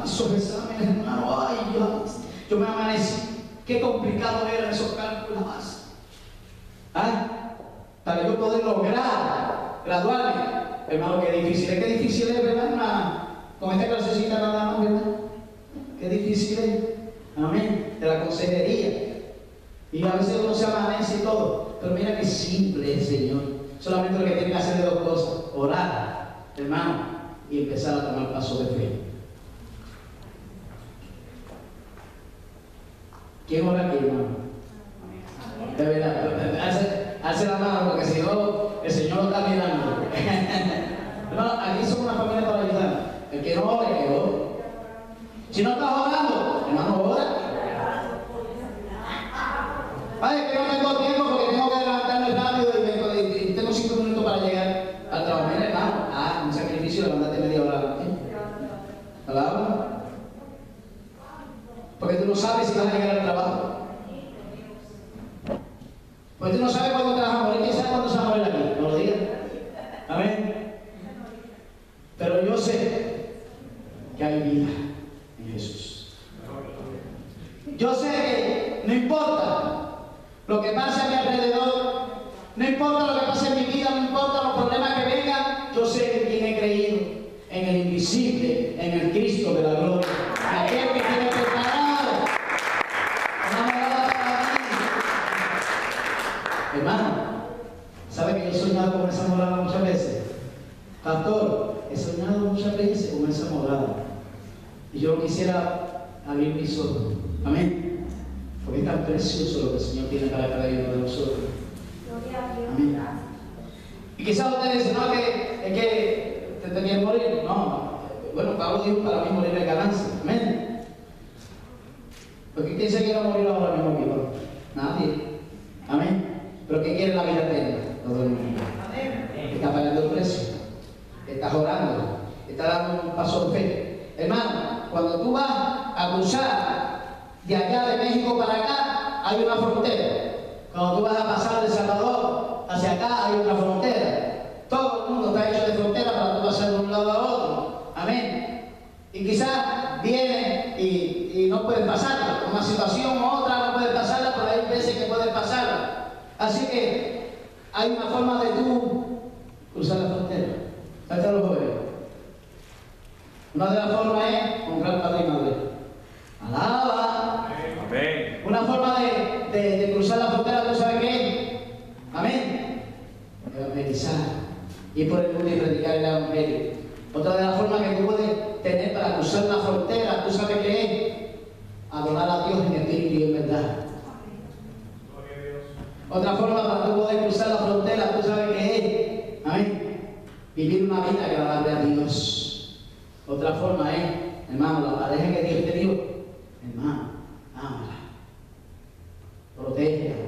esos exámenes, hermano, ay, yo me amanecí. Qué complicado eran esos cálculos más. Para yo poder lograr graduarme. Hermano, qué difícil es, ¿verdad, hermana? Con esta clasecita nada más, ¿verdad? Qué difícil es. Amén. De la consejería. Y a veces uno se amanece y todo. Pero mira qué simple es el Señor. Solamente lo que tiene que hacer es dos cosas: orar, hermano, y empezar a tomar pasos de fe. ¿Quién ora aquí, hermano? De verdad, hace la mano, porque si no, el Señor lo está mirando. Hermano, aquí somos una familia para ayudar. El que no ore, que ore. Si no estás orando, hermano, ora. Ay, es que no tengo tiempo porque tengo que levantarme rápido y tengo 5 minutos para llegar al trabajo. Mira, hermano, un sacrificio, levantarte media hora. ¿Alaba? Porque tú no sabes si vas a llegar al trabajo. Porque tú no sabes cuándo te vas a morir. ¿Quién sabe cuándo se va a morir aquí? No lo digas. Amén. Pero yo sé que hay vida en Jesús. Yo sé que no importa lo que pase a mi alrededor, no importa lo que pase en mi vida, no importa los problemas que vengan, yo sé que quien he creído en el invisible, en el Cristo de la gloria, aquel que tiene preparado una morada para mí. Hermano, ¿sabe que yo he soñado con esa morada muchas veces? Pastor, he soñado muchas veces con esa morada y yo quisiera abrir mis ojos. Amén. Porque es tan precioso lo que el Señor tiene para cada uno de nosotros. Amén. Y quizás ustedes dicen, no, es que te tenías que morir. No. Bueno, Pablo dijo, para mí morir es ganancia. Amén. Porque ¿quién se quiere morir ahora mismo aquí? Nadie. Amén. Pero ¿qué quiere la vida eterna? Todo el mundo. Está pagando el precio. Estás orando. Estás dando un paso de fe. Hermano, cuando tú vas a cruzar de allá de México para acá, hay una frontera. Cuando tú vas a pasar de Salvador hacia acá, hay otra frontera. Todo el mundo está hecho de frontera para tú pasar de un lado a otro. Amén. Y quizás vienen y no pueden pasarla. Una situación u otra no pueden pasarla, pero hay veces que pueden pasarla. Así que hay una forma de tú cruzar la frontera. Ahí están los jóvenes. Una de las formas es comprar padre y madre. Alaba. Amén. Una forma de cruzar la frontera, ¿tú sabes qué? Amén. Evangelizar. Ir por el mundo y predicar el evangelio. Otra de las formas que tú puedes tener para cruzar la frontera, ¿tú sabes qué es? Adorar a Dios en espíritu y en verdad. Otra forma para tú poder cruzar la frontera, ¿tú sabes qué es? Amén. Vivir una vida agradable a Dios. Otra forma es, hermano, la pareja que Dios te dio, hermano, ámala, protégela.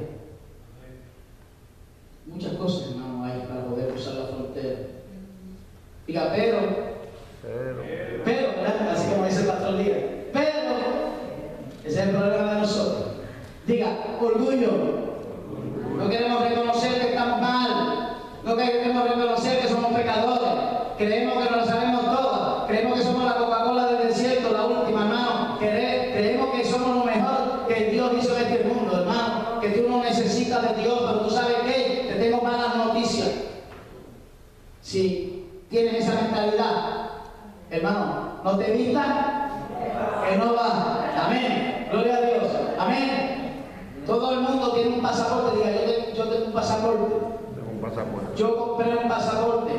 Muchas cosas, hermano, hay para poder cruzar la frontera. Diga, pero, ¿verdad? Así como dice el pastor Díaz, pero, ese es el problema de nosotros. Diga, orgullo. No queremos reconocer que estamos mal, no queremos reconocer que somos pecadores, creemos que no lo sabemos todo, creemos que somos la Coca-Cola del desierto, la última, hermano, creemos que somos lo mejor que Dios hizo en este mundo, hermano, que tú no necesitas de Dios, pero tú sabes qué, te tengo malas noticias. Si tienes esa mentalidad, hermano, no te vistas, que no va. Amén, gloria a Dios, amén. Todo el mundo tiene un pasaporte. Diga, yo tengo un pasaporte. Tengo un pasaporte. Yo compré un pasaporte.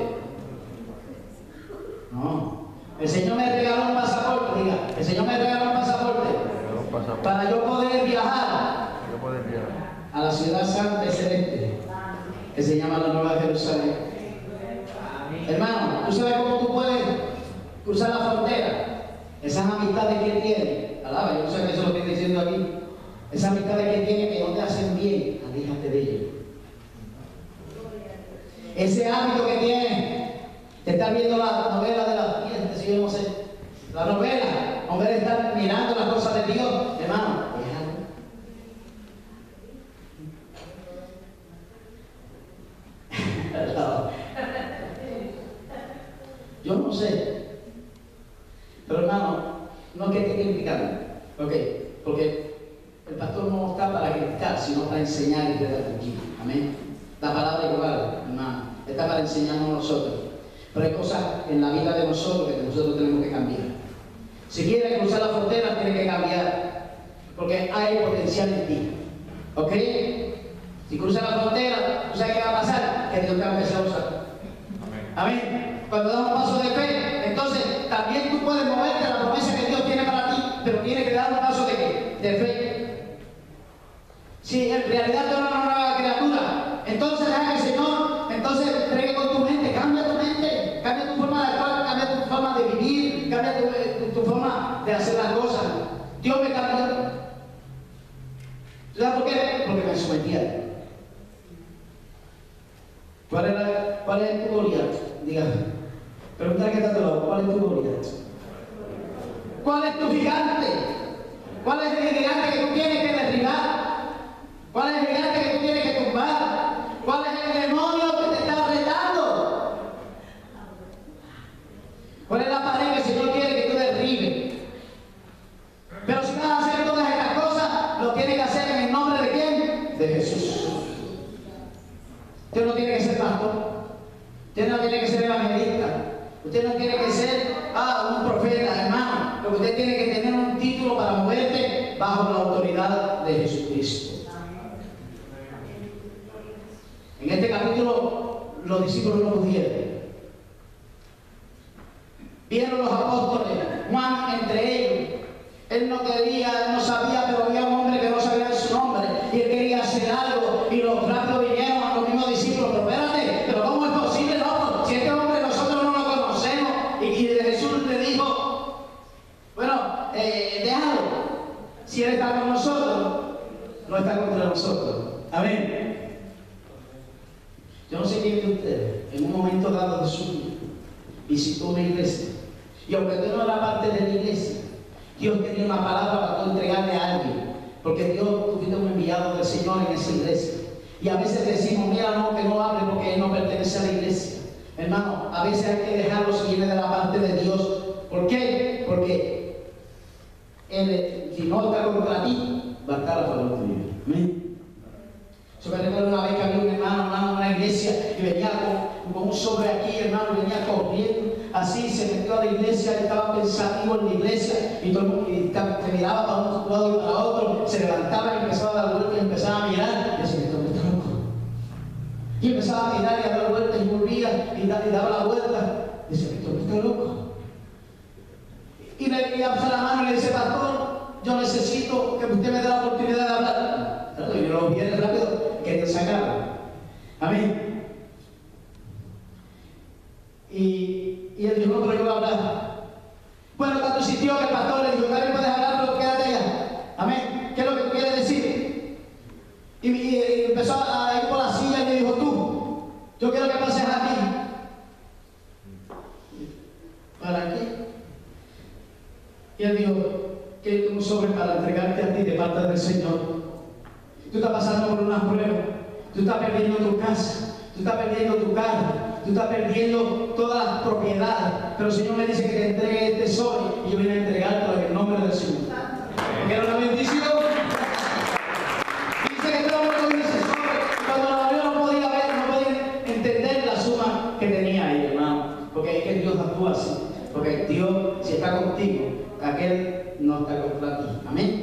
No. El Señor me regaló un pasaporte. Diga, el Señor me regaló un pasaporte. Para yo poder viajar a la ciudad santa y celeste, que se llama la Nueva Jerusalén. Hermano, ¿tú sabes cómo tú puedes cruzar la frontera? Esas amistades que tienes. Alaba, yo no sé qué eso lo estoy diciendo aquí. Esas amistades que tienes que no te hacen bien, aléjate de ellos. Ese hábito que tienes de estar viendo la novela de las fiestas, si yo no sé, la novela, en vez de estar mirando las cosas de Dios, hermano, déjalo. Yo no sé, pero hermano, No es que esté criticando, ¿ok? Porque el pastor no está para criticar, sino para enseñar y redarguir. Amén. La palabra igual, hermano, está para enseñarnos a nosotros. Pero hay cosas en la vida de nosotros que nosotros tenemos que cambiar. Si quieres cruzar la frontera, tienes que cambiar, porque hay potencial en ti. ¿Ok? Si cruzas la frontera, ¿tú sabes qué va a pasar? Que Dios te va a empezar a usar. Amén. Cuando das un paso de fe, entonces también tú puedes moverte a la promesa que Dios tiene para ti, pero tienes que dar un paso de ¿qué? De fe. Si en realidad tú eres una nueva criatura, entonces deja que el Señor, entonces tregue con tu mente, cambia tu mente, cambia tu forma de actuar, cambia tu forma de vivir, cambia tu forma de hacer las cosas. Dios me cambió. ¿Sabes por qué? Porque me sometía. ¿Cuál es tu Goliat? Dígame. Pregúntale que está a tu lado. ¿Cuál es tu Goliat? ¿Cuál es tu gigante? ¿Cuál es el gigante que tú tienes que derribar? ¿Cuál es el gigante que tú tienes que tumbar? ¿Cuál es el demonio que te está retando? ¿Cuál es la pared que el Señor quiere que tú derribes? Pero si vas a hacer todas estas cosas, lo tienes que hacer en el nombre de ¿quién? De Jesús. Usted no tiene que ser pastor. Usted no tiene que ser evangelista. Usted no tiene que ser un profeta, hermano. Lo que usted tiene que tener un título para moverte bajo la autoridad de Jesucristo. En este capítulo los discípulos no pudieron. Vieron los apóstoles, Juan entre ellos. Él no quería, él no sabía, pero había un hombre que no sabía su nombre y él quería hacer algo y los rápido vinieron a los mismos discípulos. Pero espérate, pero ¿cómo es posible, loco? Si este hombre nosotros no lo conocemos. Y Jesús le dijo, bueno, déjalo. Si él está con nosotros, no está contra nosotros. Amén. Yo no sé quién de ustedes, en un momento dado de su vida, visitó una iglesia. Y aunque tú no eras parte de la iglesia, Dios tenía una palabra para tú entregarle a alguien. Porque Dios tuviste un enviado del Señor en esa iglesia. Y a veces decimos, mira, no, que no hable porque él no pertenece a la iglesia. Hermano, a veces hay que dejarlo si viene de la parte de Dios. ¿Por qué? Porque él, si no está contra ti, va a estar a favor tuyo. Amén. Yo me recuerdo una vez que había un hermano en una iglesia y venía con un sobre aquí, hermano, y venía corriendo así, se metió a la iglesia, estaba pensativo en la iglesia y todo el mundo se miraba para un lado y para otro, se levantaba y empezaba a dar vueltas y empezaba a mirar y decía, esto está loco. Y empezaba a mirar y a dar vueltas y volvía y daba la vuelta y decía, esto está loco. Y le alza la mano y le dice, pastor, yo necesito que usted me dé la oportunidad de hablar. Y yo lo viene rápido, quería sacarlo. Amén. Y él dijo, no, pero yo voy a hablar. Bueno, cuando insistió que el pastor le dijo, también puedes hablar, pero quédate allá. Amén. ¿Qué es lo que quiere decir? Y empezó a ir por la silla y le dijo, tú, yo quiero que pases aquí. ¿Para qué? Y él dijo, que tengo un sobre para entregarte a ti de parte del Señor. Tú estás pasando por una prueba. Tú estás perdiendo tu casa. Tú estás perdiendo tu carro. Tú estás perdiendo todas las propiedades. Pero el Señor me dice que te entregue este sobre y yo vine a entregártelo en el nombre del Señor. Porque era una bendición. Dice que todo lo que dice sobre. Cuando la Biblia no podía ver, no podía entender la suma que tenía ahí, hermano. Porque es que Dios actúa así. Porque Dios, si está contigo, aquel no está contra ti. Amén.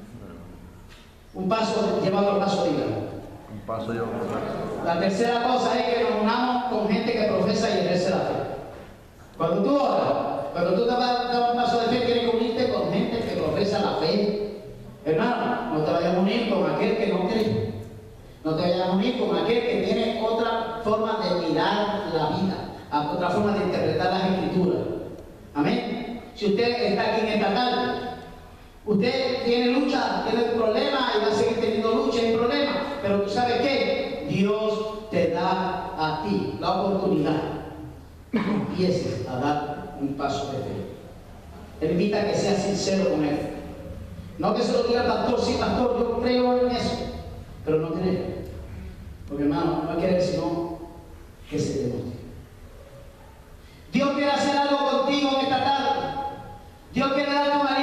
Un paso lleva otro paso, dígalo. Un paso lleva otro paso. La tercera cosa es que nos unamos con gente que profesa y ejerce la fe. Cuando tú oras, cuando tú das un paso de fe, tienes que unirte con gente que profesa la fe. Hermano, no te vayas a unir con aquel que no cree. No te vayas a unir con aquel que tiene otra forma de mirar la vida, otra forma de interpretar las escrituras. Amén. Si usted está aquí en esta tarde, usted tiene lucha, tiene problemas y va a seguir teniendo lucha y problemas, pero tú sabes qué, Dios te da a ti la oportunidad que empieces a dar un paso de fe. Él invita a que seas sincero con él. No que se lo diga al pastor, sí pastor, yo creo en eso, pero no cree. Porque hermano, no quiere sino que se demuestre. Dios quiere hacer algo contigo en esta tarde. Dios quiere darte una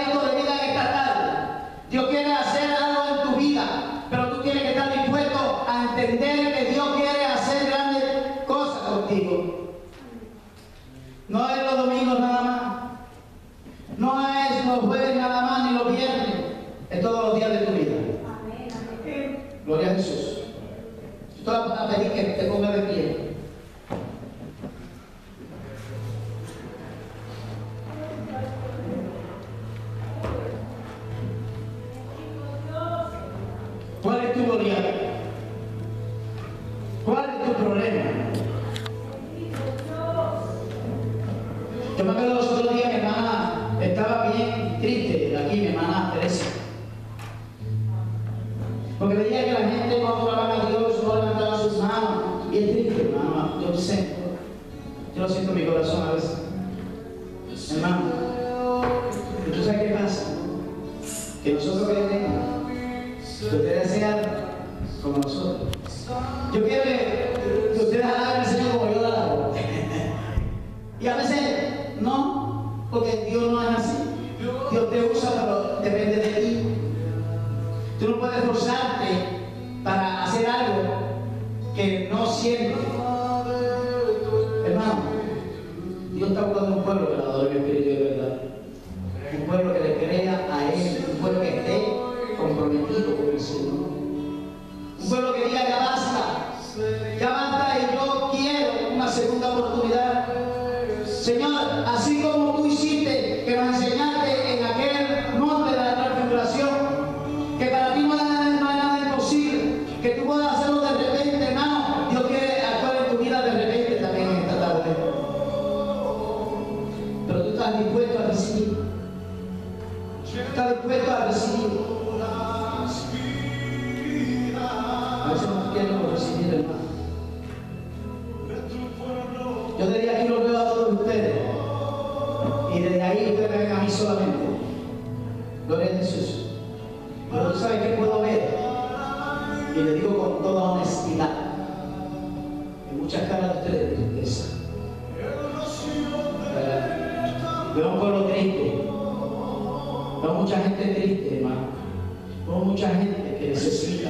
No jueves nada más ni los viernes, es todos los días de tu vida. Gloria a Jesús. Yo te voy a pedir que te pongas de pie. ¿Cuál es tu gloria? ¿Cuál es tu problema? Yo me acuerdo los otros días, mi hermana estaba bien triste, aquí mi hermana Teresa. Porque veía que la gente no adoraban a Dios, no levantaban sus manos. Bien triste, hermano. Yo lo siento en mi corazón a veces. Hermano, ¿y tú sabes qué pasa? Que nosotros queremos que ustedes sean como nosotros. Yo quiero que ustedes alaben al Señor como yo lo alabo. Y a veces no, porque Dios no es así. Dios te usa, pero depende de ti. Tú no puedes forzarte para hacer algo que no sientes. Hermano, Dios está buscando un pueblo que lo adore en espíritu de verdad. Un pueblo que le crea a Él, un pueblo que esté comprometido con el Señor. Un pueblo que diga ya basta y yo quiero una segunda oportunidad. Señor, así como tú hiciste, que nos enseñaste en aquel monte de la transfiguración, que para ti no hay nada imposible, que tú puedas hacerlo de repente, hermano. Dios quiere actuar en tu vida de repente también en esta tarde. Pero tú estás dispuesto a recibir. Estás dispuesto a recibir. A veces no queremos recibir, hermano. Yo desde aquí los veo a todos ustedes. Y desde ahí ustedes me ven a mí solamente. Gloria a Jesús. Pero tú sabes que puedo ver. Y le digo con toda honestidad. En muchas caras de ustedes de tristeza. Veo un pueblo triste. Veo mucha gente triste, hermano. Veo mucha gente que necesita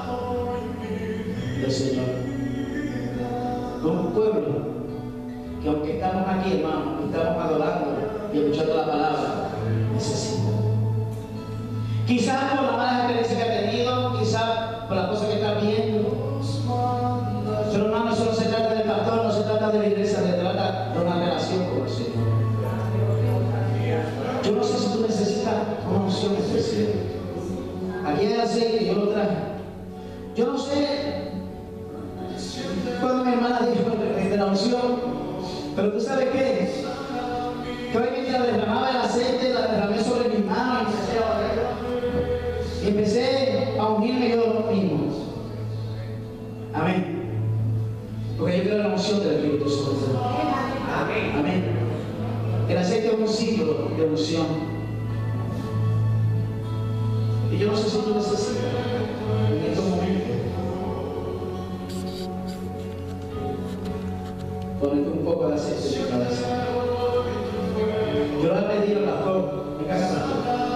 del Señor. Veo un pueblo que aunque estamos aquí, hermano, estamos adorando y escuchando la palabra, necesita. Quizás por la mala experiencia que ha tenido, quizás por las cosas que está viendo. Pero hermano, eso no se trata del pastor, no se trata de la iglesia, se trata de una relación con el Señor. Yo no sé si tú necesitas una unción especial. Aquí hay aceite, yo lo traje. Yo no sé cuando mi hermana dijo de la unción, pero tú sabes qué, que hoy mientras derramaba el aceite, la derramé sobre mis manos y empecé a ungirme yo mismo. Amén. Porque yo quiero la unción del Espíritu Santo. Amén. Amén. El aceite es un símbolo de unción. Y yo no sé si tú necesitas en estos momentos ponerte un poco de aceite en tu cabeza. Yo le he pedido al pastor, venga acá, pastor.